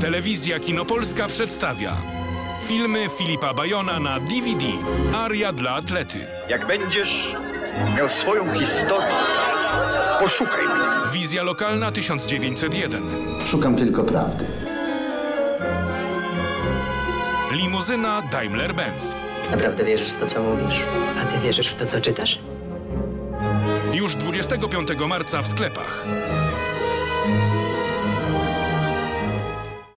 Telewizja Kinopolska przedstawia filmy Filipa Bajona na DVD. Aria dla atlety. Jak będziesz miał swoją historię, poszukaj mnie. Wizja lokalna 1901. Szukam tylko prawdy. Limuzyna Daimler-Benz. Naprawdę wierzysz w to, co mówisz? A ty wierzysz w to, co czytasz? Już 25 marca w sklepach.